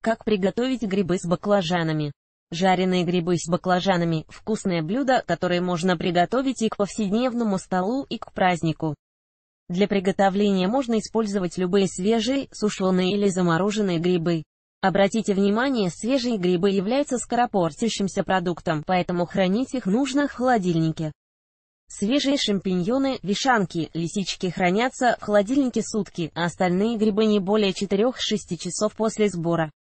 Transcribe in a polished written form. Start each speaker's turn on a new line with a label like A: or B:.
A: Как приготовить грибы с баклажанами? Жареные грибы с баклажанами – вкусное блюдо, которое можно приготовить и к повседневному столу, и к празднику. Для приготовления можно использовать любые свежие, сушеные или замороженные грибы. Обратите внимание, свежие грибы являются скоропортящимся продуктом, поэтому хранить их нужно в холодильнике. Свежие шампиньоны, вишанки, лисички хранятся в холодильнике сутки, а остальные грибы не более 4-6 часов после сбора.